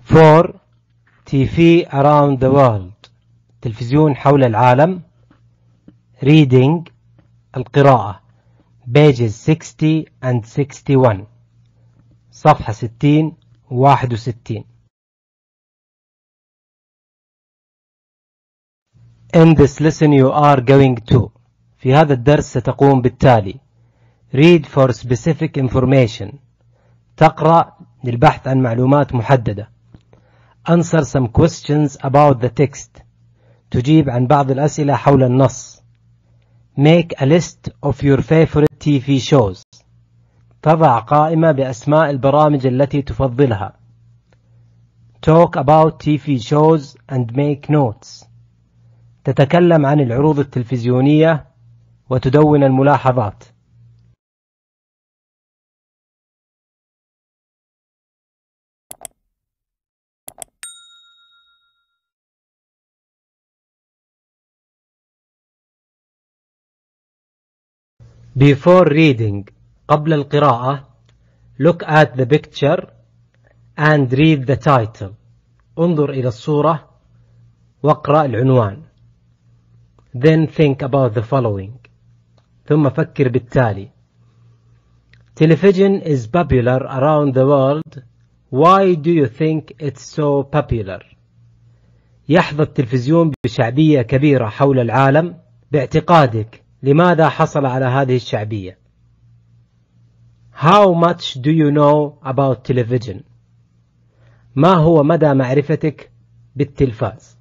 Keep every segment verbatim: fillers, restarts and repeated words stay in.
four. تي في around the world. تلفزيون حول العالم. reading. القراءة. pages sixty and sixty-one. صفحة ستين وواحد وستين. In this lesson you are going to. في هذا الدرس ستقوم بالتالي. read for specific information. تقرأ للبحث عن معلومات محددة. answer some questions about the text. تجيب عن بعض الأسئلة حول النص. make a list of your favorite تي في shows. تضع قائمة بأسماء البرامج التي تفضلها. talk about تي في shows and make notes. تتكلم عن العروض التلفزيونية وتدون الملاحظات. Before reading. قبل القراءة. Look at the picture and read the title. انظر إلى الصورة واقرأ العنوان. Then think about the following. ثم فكر بالتالي. Television is popular around the world. Why do you think it's so popular? يحظى التلفزيون بشعبية كبيرة حول العالم. باعتقادك لماذا حصل على هذه الشعبية؟ How much do you know about television? ما هو مدى معرفتك بالتلفاز؟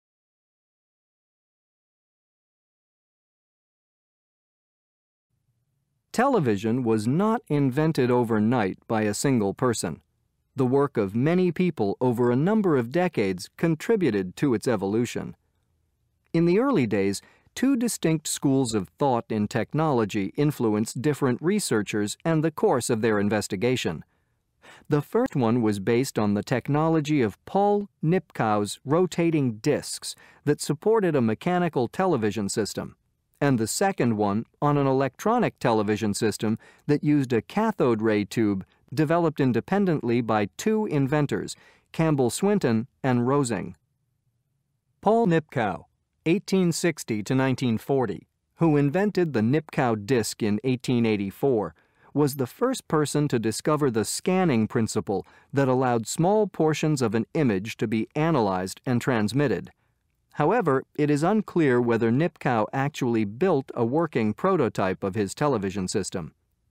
Television was not invented overnight by a single person. The work of many people over a number of decades contributed to its evolution. In the early days, two distinct schools of thought in technology influenced different researchers and the course of their investigation. The first one was based on the technology of Paul Nipkow's rotating discs that supported a mechanical television system, and the second one on an electronic television system that used a cathode ray tube developed independently by two inventors, Campbell Swinton and Rosing. Paul Nipkow, eighteen sixty to nineteen forty, who invented the Nipkow disc in eighteen eighty-four, was the first person to discover the scanning principle that allowed small portions of an image to be analyzed and transmitted. However, it is unclear whether Nipkow actually built a working prototype of his television system.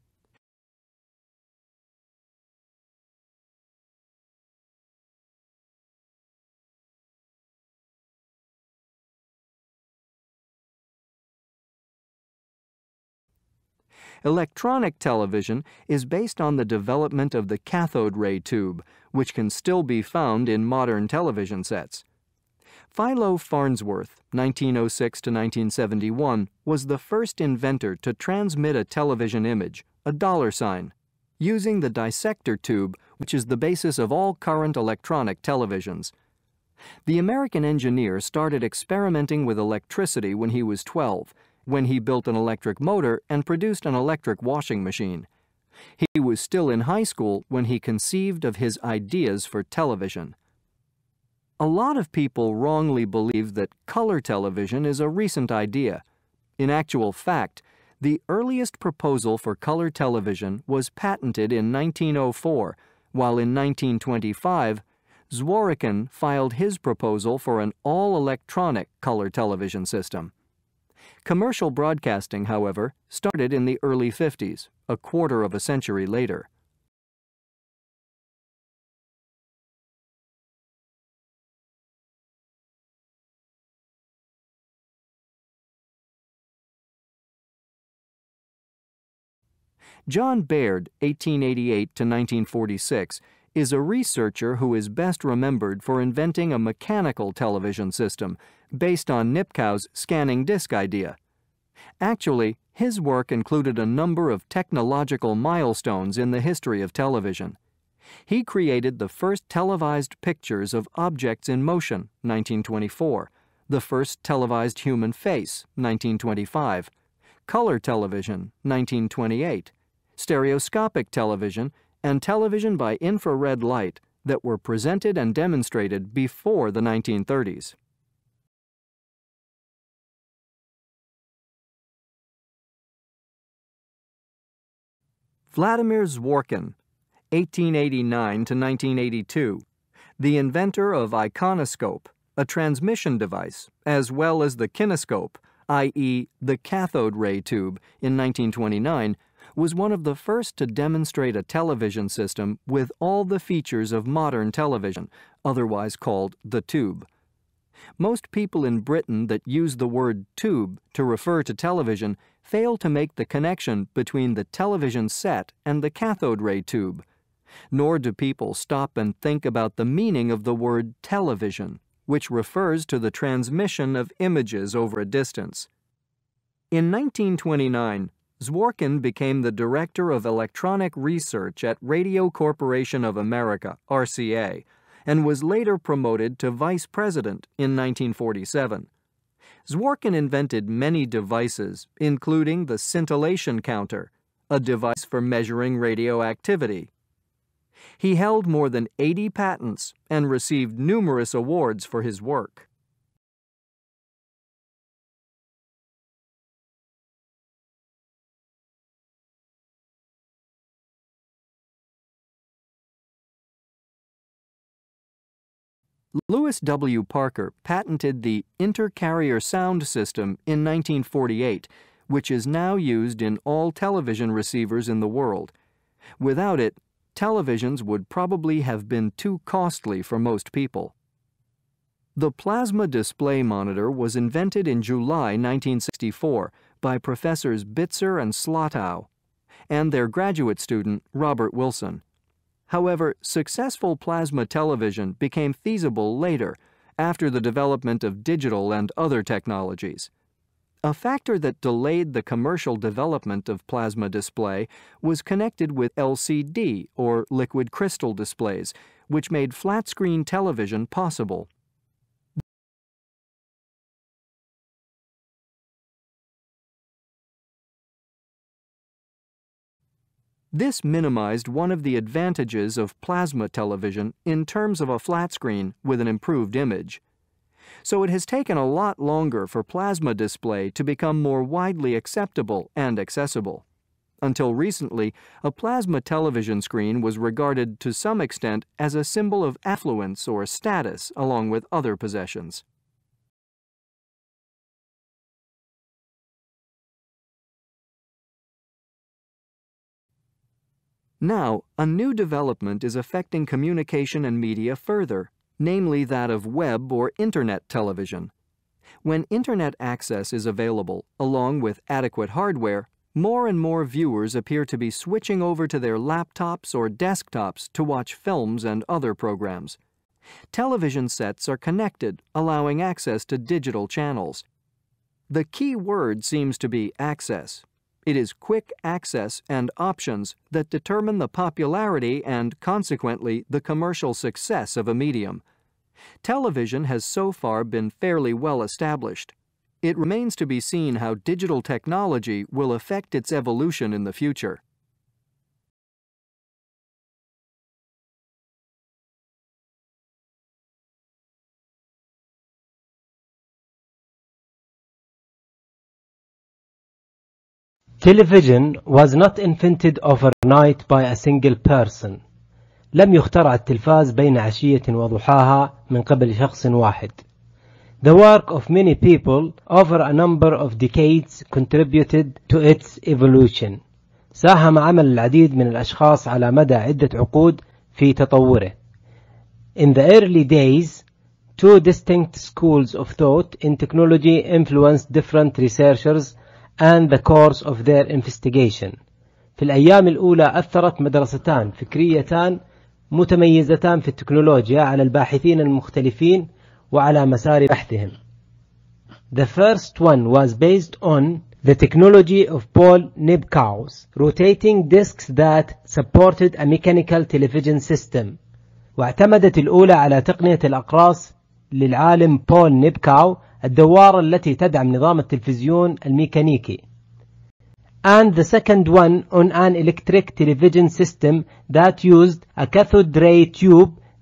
Electronic television is based on the development of the cathode ray tube, which can still be found in modern television sets. Philo Farnsworth, nineteen oh six to nineteen seventy-one, was the first inventor to transmit a television image, a dollar sign, using the dissector tube, which is the basis of all current electronic televisions. The American engineer started experimenting with electricity when he was twelve, when he built an electric motor and produced an electric washing machine. He was still in high school when he conceived of his ideas for television. A lot of people wrongly believe that color television is a recent idea. In actual fact, the earliest proposal for color television was patented in nineteen oh four, while in nineteen twenty-five, Zworykin filed his proposal for an all-electronic color television system. Commercial broadcasting, however, started in the early fifties, a quarter of a century later. John Baird, eighteen eighty-eight to nineteen forty-six, is a researcher who is best remembered for inventing a mechanical television system based on Nipkow's scanning disk idea. Actually, his work included a number of technological milestones in the history of television. He created the first televised pictures of objects in motion, nineteen twenty-four, the first televised human face, nineteen twenty-five, color television, nineteen twenty-eight, stereoscopic television, and television by infrared light, that were presented and demonstrated before the nineteen thirties. Vladimir Zworykin, eighteen eighty-nine to nineteen eighty-two, the inventor of iconoscope, a transmission device, as well as the kinescope, that is the cathode ray tube, in nineteen twenty-nine, was one of the first to demonstrate a television system with all the features of modern television, otherwise called the tube. Most people in Britain that use the word tube to refer to television fail to make the connection between the television set and the cathode ray tube. Nor do people stop and think about the meaning of the word television, which refers to the transmission of images over a distance. In nineteen twenty-nine, Zworykin became the Director of Electronic Research at Radio Corporation of America, R C A, and was later promoted to Vice President in nineteen forty-seven. Zworykin invented many devices, including the scintillation counter, a device for measuring radioactivity. He held more than eighty patents and received numerous awards for his work. Lewis W. Parker patented the intercarrier sound system in nineteen forty-eight, which is now used in all television receivers in the world. Without it, televisions would probably have been too costly for most people. The plasma display monitor was invented in July nineteen sixty-four by Professors Bitzer and Slatow and their graduate student, Robert Wilson. However, successful plasma television became feasible later, after the development of digital and other technologies. A factor that delayed the commercial development of plasma display was connected with L C D, or liquid crystal displays, which made flat-screen television possible. This minimized one of the advantages of plasma television in terms of a flat screen with an improved image. So it has taken a lot longer for plasma display to become more widely acceptable and accessible. Until recently, a plasma television screen was regarded to some extent as a symbol of affluence or status along with other possessions. Now, a new development is affecting communication and media further, namely that of web or internet television. When internet access is available, along with adequate hardware, more and more viewers appear to be switching over to their laptops or desktops to watch films and other programs. Television sets are connected, allowing access to digital channels. The key word seems to be access. It is quick access and options that determine the popularity and, consequently, the commercial success of a medium. Television has so far been fairly well established. It remains to be seen how digital technology will affect its evolution in the future. Television was not invented overnight by a single person. لم يخترع التلفاز بين عشية وضحاها من قبل شخص واحد. The work of many people over a number of decades contributed to its evolution. ساهم عمل العديد من الأشخاص على مدى عدة عقود في تطوره. In the early days, two distinct schools of thought in technology influenced different researchers and the course of their investigation. في الأيام الأولى أثرت مدرستان فكريتان متميزتان في التكنولوجيا على الباحثين المختلفين وعلى مسار بحثهم. The first one was based on the technology of Paul Nibkow's rotating discs that supported a mechanical television system. واعتمدت الأولى على تقنية الأقراص للعالم بول نيبكاو الدوارة التي تدعم نظام التلفزيون الميكانيكي. And the second one on an electric television system that used a cathode ray tube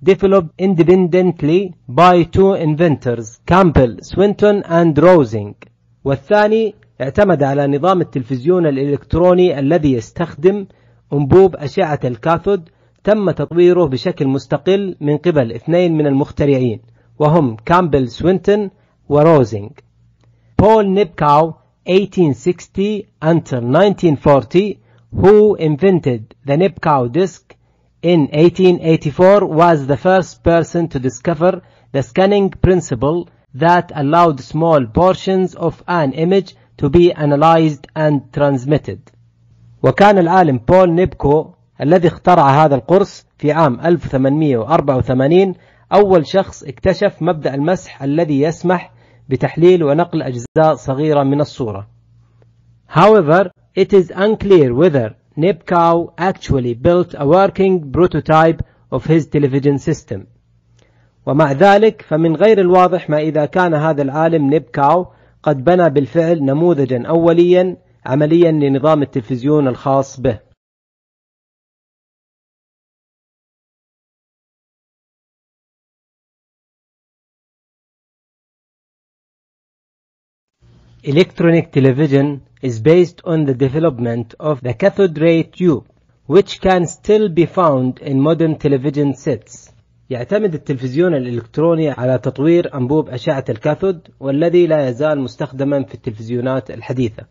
developed independently by two inventors, Campbell, Swinton and Rosing. والثاني اعتمد على نظام التلفزيون الإلكتروني الذي يستخدم أنبوب أشعة الكاثود، تم تطويره بشكل مستقل من قبل اثنين من المخترعين وهم كامبل سوينتون وروزينج. Paul Nipkow eighteen sixty until nineteen forty, who invented the Nipkow disk in eighteen eighty-four, was the first person to discover the scanning principle that allowed small portions of an image to be analyzed and transmitted. وكان العالم بول نيبكو الذي اخترع هذا القرص في عام ألف وثمانمئة وأربعة وثمانين أول شخص اكتشف مبدأ المسح الذي يسمح بتحليل ونقل أجزاء صغيرة من الصورة. However, it is unclear whether Nipkow actually built a working prototype of his television system. ومع ذلك فمن غير الواضح ما إذا كان هذا العالم نيبكاو قد بنى بالفعل نموذجا أوليا عمليا لنظام التلفزيون الخاص به. Electronic television is based on the development of the cathode ray tube, which can still be found in modern television sets. يعتمد التلفزيون الإلكتروني على تطوير أنبوب أشعة الكاثود والذي لا يزال مستخدما في التلفزيونات الحديثة.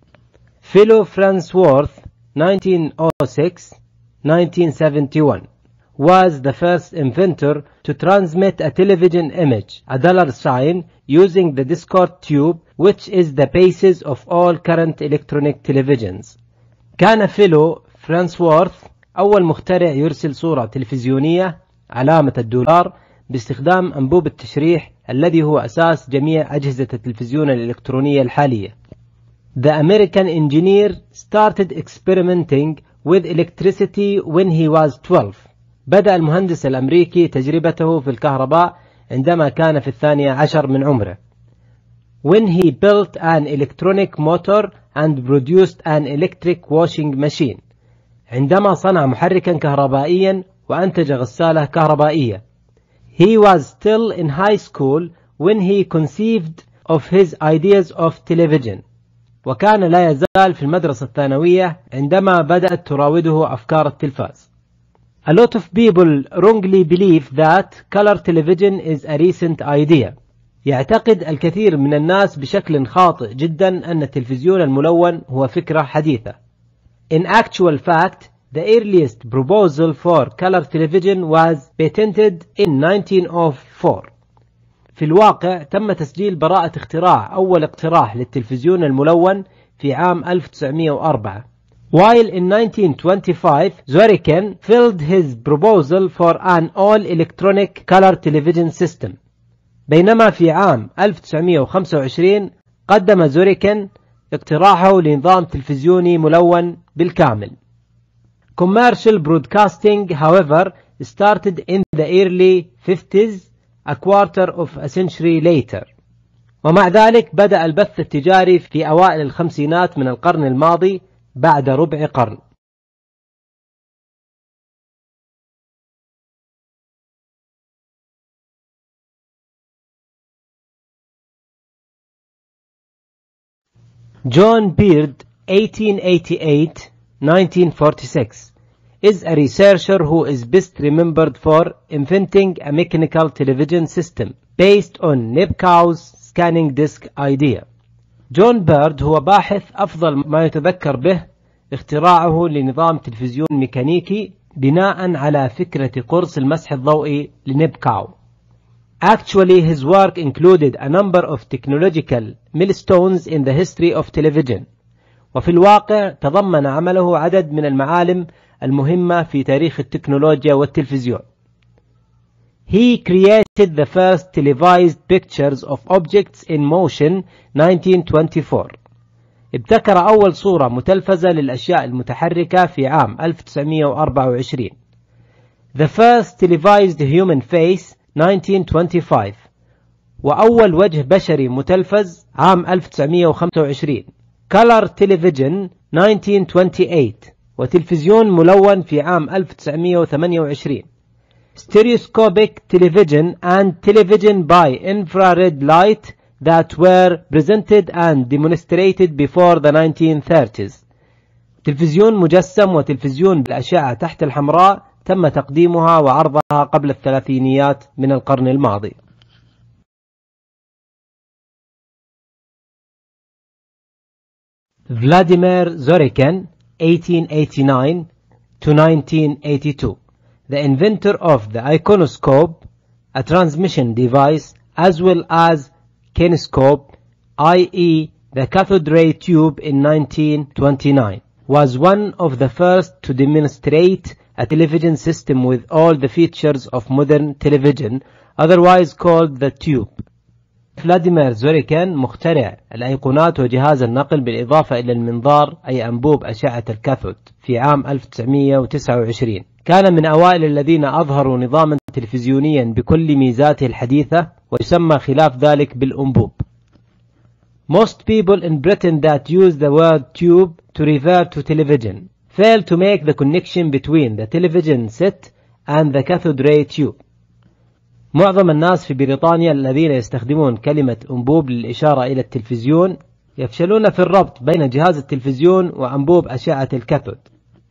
Philo Farnsworth nineteen oh six to nineteen seventy-one was the first inventor to transmit a television image, a dollar sign, using the Discord tube, which is the basis of all current electronic televisions. كان فيلو فرانسورث أول مخترع يرسل صورة تلفزيونية علامة الدولار باستخدام أنبوب التشريح الذي هو أساس جميع أجهزة التلفزيون الإلكترونية الحالية. The American engineer started experimenting with electricity when he was twelve. بدأ المهندس الأمريكي تجربته في الكهرباء عندما كان في الثانية عشر من عمره. When he built an electronic motor and produced an electric washing machine. عندما صنع محركا كهربائيا وأنتج غسالة كهربائية. He was still in high school when he conceived of his ideas of television. وكان لا يزال في المدرسة الثانوية عندما بدأت تراوده أفكار التلفاز. A lot of people wrongly believe that color television is a recent idea. يعتقد الكثير من الناس بشكل خاطئ جدا أن التلفزيون الملون هو فكرة حديثة. In actual fact, the earliest proposal for color television was patented in nineteen oh four. في الواقع تم تسجيل براءة اختراع أول اقتراح للتلفزيون الملون في عام ألف وتسعمئة وأربعة. While in nineteen twenty-five, Zwicken filed his proposal for an all-electronic color television system. بينما في عام ألف وتسعمئة وخمسة وعشرين قدم زوريكن اقتراحه لنظام تلفزيوني ملون بالكامل. Commercial broadcasting, however, started in the early fifties, a quarter of a century later. ومع ذلك بدأ البث التجاري في أوائل الخمسينات من القرن الماضي بعد ربع قرن. John Beard eighteen eighty-eight to nineteen forty-six is a researcher who is best remembered for inventing a mechanical television system based on Nipkow's scanning disk idea. جون بيرد هو باحث أفضل ما يتذكر به اختراعه لنظام تلفزيون ميكانيكي بناء على فكرة قرص المسح الضوئي لنيبكاو. Actually, his work included a number of technological milestones in the history of television. وفي الواقع تضمن عمله عدد من المعالم المهمة في تاريخ التكنولوجيا والتلفزيون. He created the first televised pictures of objects in motion nineteen twenty-four. ابتكر أول صورة متلفزة للأشياء المتحركة في عام ألف وتسعمئة وأربعة وعشرين. The first televised human face nineteen twenty-five. وأول وجه بشري متلفز عام ألف وتسعمئة وخمسة وعشرين. Color television nineteen twenty-eight. وتلفزيون ملون في عام ألف وتسعمئة وثمانية وعشرين. stereoscopic television and television by infrared light that were presented and demonstrated before the nineteen thirties. تلفزيون مجسم وتلفزيون بالأشعة تحت الحمراء تم تقديمها وعرضها قبل الثلاثينيات من القرن الماضي. Vladimir Zworykin eighteen eighty-nine to nineteen eighty-two, the inventor of the iconoscope, a transmission device, as well as kinescope, that is the cathode ray tube, in nineteen twenty-nine, was one of the first to demonstrate a television system with all the features of modern television, otherwise called the tube. فلاديمير زوريكين مخترع الأيقونات وجهاز النقل بالإضافة إلى المنظار أي أنبوب أشعة الكاثود في عام ألف وتسعمئة وتسعة وعشرين. كان من أوائل الذين أظهروا نظاما تلفزيونيا بكل ميزاته الحديثة ويسمى خلاف ذلك بالأنبوب. Most people in Britain that use the word tube to refer to television fail to make the connection between the television set and the cathode ray tube. معظم الناس في بريطانيا الذين يستخدمون كلمة أنبوب للإشارة إلى التلفزيون يفشلون في الربط بين جهاز التلفزيون وأنبوب أشعة الكاثود.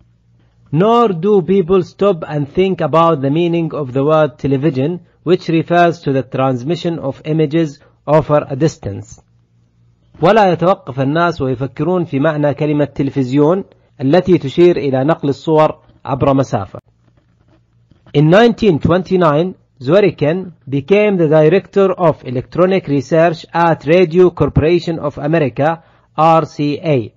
Nor do people stop and think about the meaning of the word television, which refers to the transmission of images over a distance. ولا يتوقف الناس ويفكرون في معنى كلمة تلفزيون التي تشير إلى نقل الصور عبر مسافة. In nineteen twenty-nine, Zworykin became the director of electronic research at Radio Corporation of America R C A.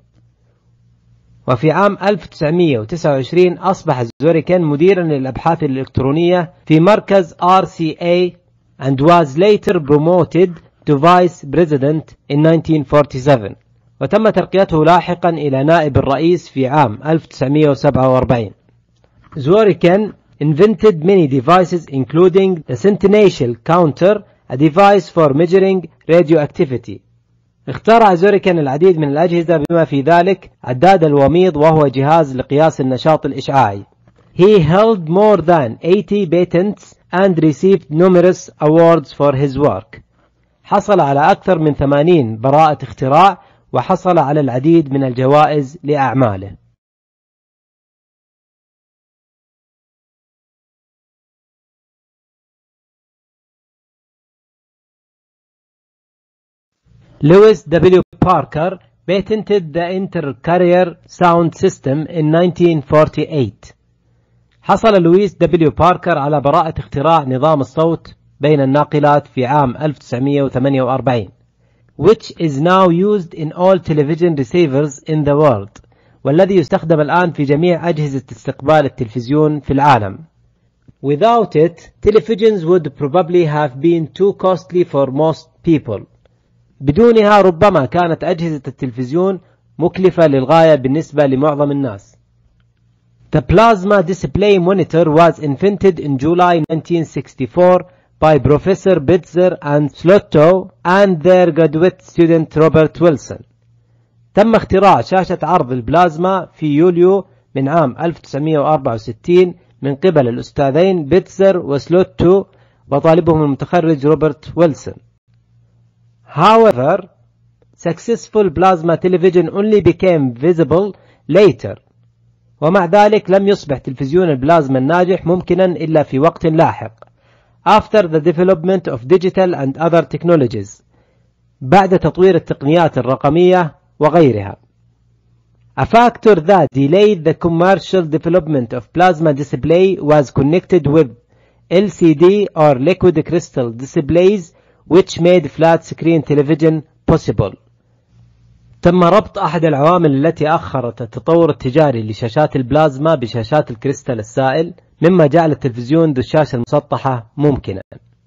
وفي عام ألف وتسعمئة وتسعة وعشرين أصبح زوريكين مديرا للأبحاث الإلكترونية في مركز R C A and was later promoted to vice president in nineteen forty-seven. وتم ترقيته لاحقا إلى نائب الرئيس في عام ألف وتسعمئة وسبعة وأربعين. Zworykin invented many devices including the Sentinel counter, a device for measuring radioactivity. اخترع زوريكين العديد من الأجهزة بما في ذلك عداد الوميض وهو جهاز لقياس النشاط الإشعاعي. He held more than eighty patents and received numerous awards for his work. حصل على أكثر من ثمانين براءة اختراع وحصل على العديد من الجوائز لأعماله. Lewis W. Parker patented the Inter-Carrier Sound System in nineteen forty-eight. حصل لويس دبليو باركر على براءة اختراع نظام الصوت بين الناقلات في عام ألف وتسعمئة وثمانية وأربعين, which is now used in all television receivers in the world, والذي يستخدم الآن في جميع أجهزة استقبال التلفزيون في العالم. Without it, televisions would probably have been too costly for most people. بدونها ربما كانت أجهزة التلفزيون مكلفة للغاية بالنسبة لمعظم الناس. The plasma display monitor was invented in July nineteen sixty-four by Professor Bitzer and Slotto and their graduate student Robert Wilson. تم اختراع شاشة عرض البلازما في يوليو من عام ألف وتسعمئة وأربعة وستين من قبل الأستاذين بيتزر وسلوتو وطالبهم المتخرج روبرت ويلسون. However, successful plasma television only became visible later. ومع ذلك لم يصبح تلفزيون البلازما الناجح ممكنا إلا في وقت لاحق. After the development of digital and other technologies. بعد تطوير التقنيات الرقمية وغيرها. A factor that delayed the commercial development of plasma display was connected with L C D or liquid crystal displays, which made flat screen television possible. تم ربط أحد العوامل التي أخرت التطور التجاري لشاشات البلازما بشاشات الكريستال السائل، مما جعل التلفزيون ذو الشاشة المسطحة ممكنا.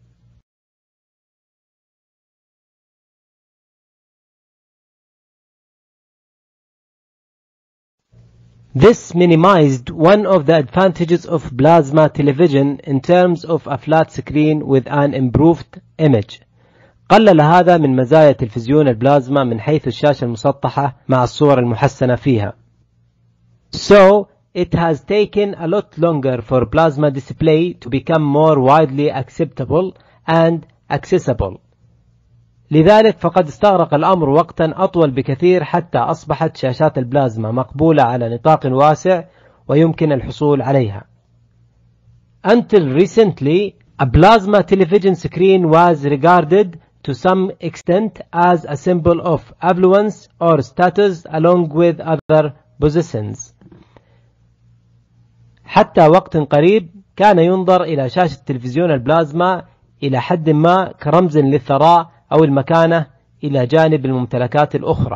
This minimized one of the advantages of plasma television in terms of a flat screen with an improved image. قلل هذا من مزايا تلفزيون البلازما من حيث الشاشة المسطحة مع الصور المحسنة فيها. So, it has taken a lot longer for plasma display to become more widely acceptable and accessible. لذلك فقد استغرق الأمر وقتا أطول بكثير حتى أصبحت شاشات البلازما مقبولة على نطاق واسع ويمكن الحصول عليها. Until recently, a plasma television screen was regarded to some extent as a symbol of affluence or status along with other possessions. حتى وقت قريب كان ينظر إلى شاشة تلفزيون البلازما إلى حد ما كرمز للثراء أو المكانة إلى جانب الممتلكات الأخرى.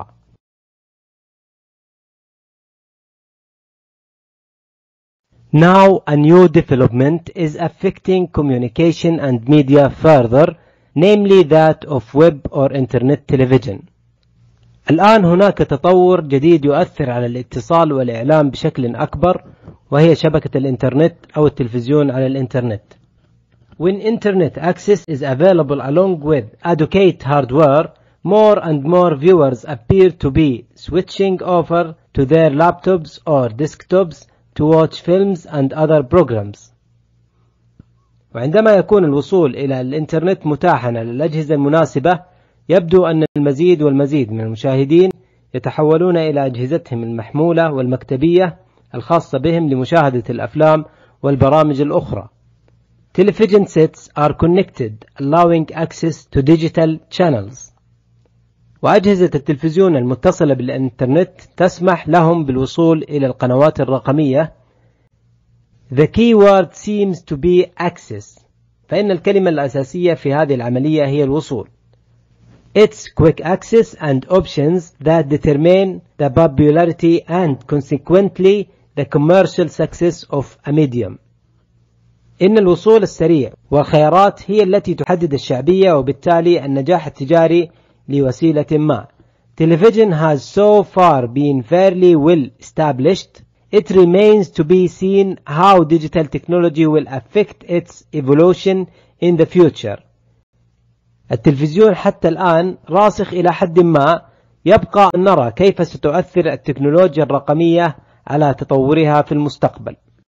Now a new development is affecting communication and media further, namely that of web or internet television. الآن هناك تطور جديد يؤثر على الاتصال والإعلام بشكل أكبر، وهي شبكة الإنترنت أو التلفزيون على الإنترنت. When internet access is available along with adequate hardware, more and more viewers appear to be switching over to their laptops or desktops to watch films and other programs. وعندما يكون الوصول إلى الإنترنت متاحا على الأجهزة المناسبة، يبدو أن المزيد والمزيد من المشاهدين يتحولون إلى أجهزتهم المحمولة والمكتبية الخاصة بهم لمشاهدة الأفلام والبرامج الأخرى. Television sets are connected, allowing access to digital channels. وأجهزة التلفزيون المتصلة بالإنترنت تسمح لهم بالوصول إلى القنوات الرقمية. The key word seems to be access. فإن الكلمة الأساسية في هذه العملية هي الوصول. It's quick access and options that determine the popularity and consequently the commercial success of a medium. إن الوصول السريع والخيارات هي التي تحدد الشعبية وبالتالي النجاح التجاري لوسيلة ما. Television has so far been fairly well established. It remains to be seen how digital technology will affect its evolution in the future. التلفزيون حتى الآن راسخ إلى حد ما، يبقى أن نرى كيف ستؤثر التكنولوجيا الرقمية على تطورها في المستقبل.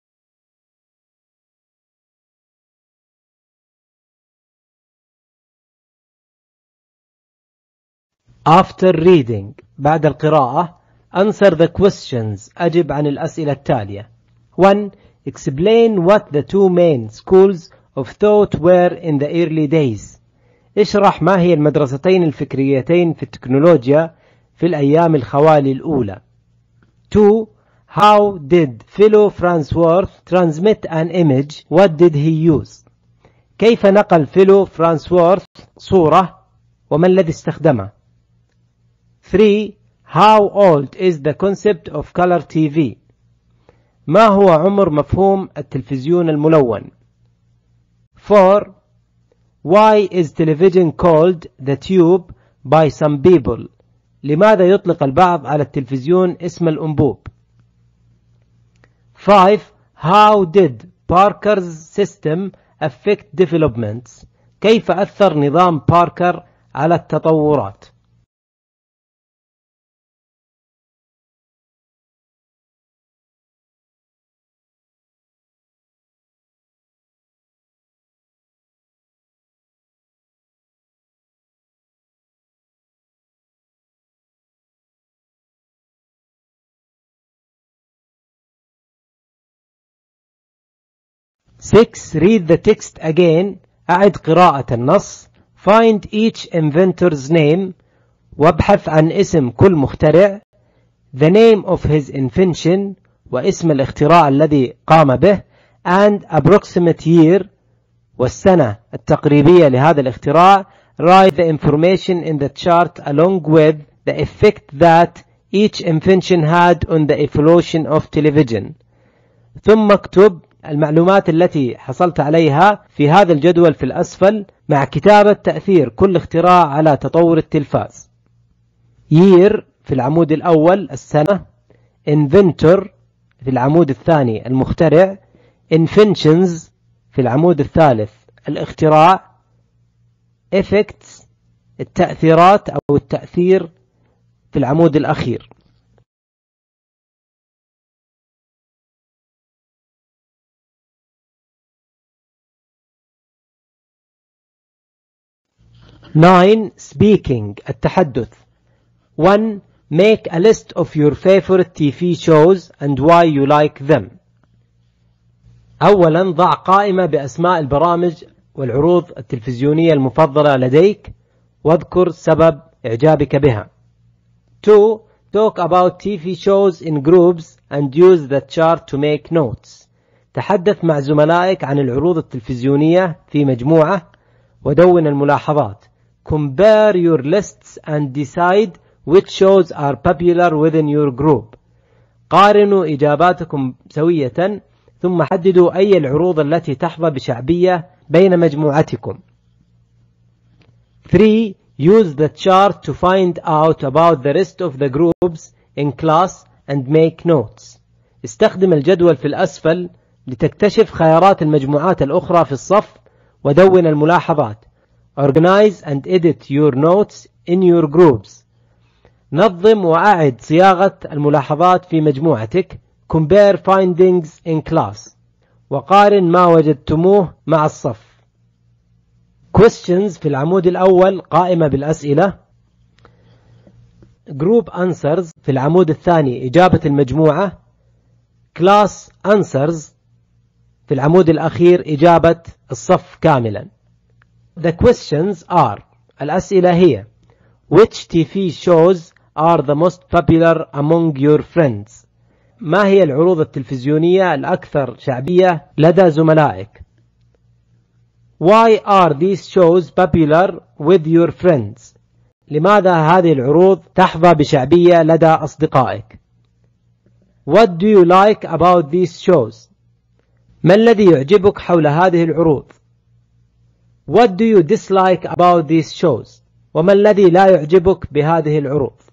After reading، بعد القراءة، answer the questions، أجب عن الأسئلة التالية. one. Explain what the two main schools of thought were in the early days. اشرح ما هي المدرستين الفكريتين في التكنولوجيا في الأيام الخوالي الأولى. two. How did Philo Farnsworth transmit an image? What did he use? كيف نقل فيلو فرانسورث صورة وما الذي استخدمه؟ three. How old is the concept of color تي في? ما هو عمر مفهوم التلفزيون الملون؟ four. Why is television called the tube by some people? لماذا يطلق البعض على التلفزيون اسم الأنبوب؟ five. How did Parker's system affect developments? كيف أثر نظام باركر على التطورات؟ six. Read the text again. أعد قراءة النص. Find each inventor's name. وابحث عن اسم كل مخترع. The name of his invention. واسم الاختراع الذي قام به. And approximate year. والسنة التقريبية لهذا الاختراع. Write the information in the chart along with the effect that each invention had on the evolution of television. ثم اكتب المعلومات التي حصلت عليها في هذا الجدول في الأسفل مع كتابة تأثير كل اختراع على تطور التلفاز. year في العمود الأول السنة. inventor في العمود الثاني المخترع. inventions في العمود الثالث الاختراع. effects التأثيرات أو التأثير في العمود الأخير. nine. Speaking التحدث. one. Make a list of your favorite T V shows and why you like them. أولا ضع قائمة بأسماء البرامج والعروض التلفزيونية المفضلة لديك واذكر سبب إعجابك بها. two. Talk about T V shows in groups and use the chart to make notes. تحدث مع زملائك عن العروض التلفزيونية في مجموعة ودون الملاحظات. Compare your lists and decide which shows are popular within your group. قارنوا إجاباتكم سوية ثم حددوا أي العروض التي تحظى بشعبية بين مجموعتكم. three. Use the chart to find out about the rest of the groups in class and make notes. استخدم الجدول في الأسفل لتكتشف خيارات المجموعات الأخرى في الصف ودون الملاحظات. Organize and edit your notes in your groups. نظم وأعد صياغة الملاحظات في مجموعتك. Compare findings in class. وقارن ما وجدتموه مع الصف. Questions في العمود الأول قائمة بالأسئلة. Group answers في العمود الثاني إجابة المجموعة. Class answers في العمود الأخير إجابة الصف كاملا. The questions are الأسئلة هي Which T V shows are the most popular among your friends? ما هي العروض التلفزيونية الأكثر شعبية لدى زملائك؟ Why are these shows popular with your friends? لماذا هذه العروض تحظى بشعبية لدى أصدقائك؟ What do you like about these shows? ما الذي يعجبك حول هذه العروض؟ What do you dislike about these shows? وما الذي لا يعجبك بهذه العروض؟